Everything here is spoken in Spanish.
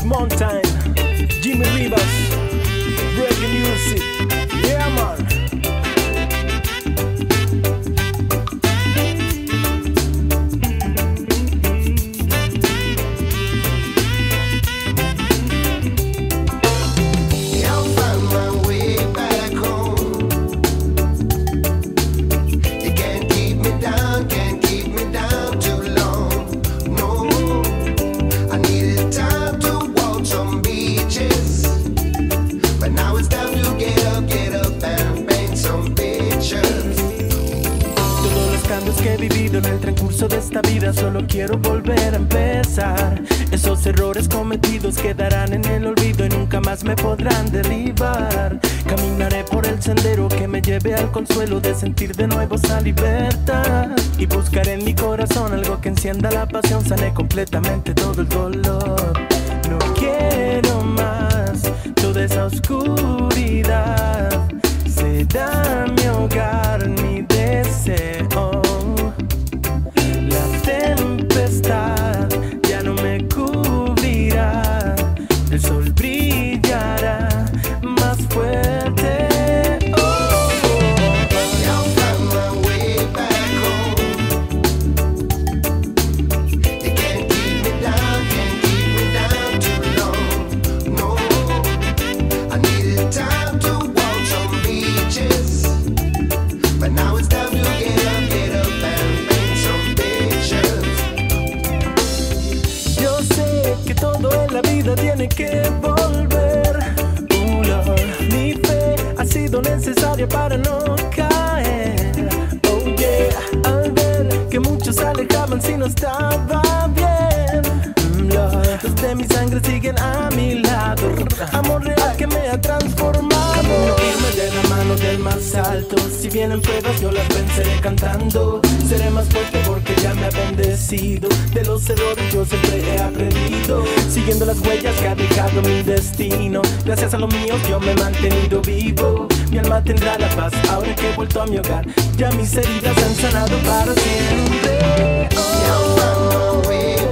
Big Mountain, Jimmy Rivas, Reggae Music, yeah man. Que he vivido en el transcurso de esta vida, solo quiero volver a empezar. Esos errores cometidos quedarán en el olvido y nunca más me podrán derribar. Caminaré por el sendero que me lleve al consuelo de sentir de nuevo esa libertad. Y buscaré en mi corazón algo que encienda la pasión, sane completamente todo el dolor. No quiero más toda esa oscuridad, será mi hogar, mi deseo. Ya no me cubrirá, el sol brillará más fuerte. La vida tiene que volver. Lord, mi fe ha sido necesaria para no caer. Oh yeah, al ver que muchos se alejaban si no estaba bien. Lord, los de mi sangre siguen a mi lado. Amor real que me ha transformado. Camino firme de la mano del más alto. Si vienen pruebas yo las venceré cantando. Seré más fuerte porque ya me ha bendecido. De los errores yo siempre he aprendido, siguiendo las huellas que ha dejado mi destino. Gracias a lo mío yo me he mantenido vivo. Mi alma tendrá la paz ahora que he vuelto a mi hogar. Ya mis heridas han sanado para siempre. Oh.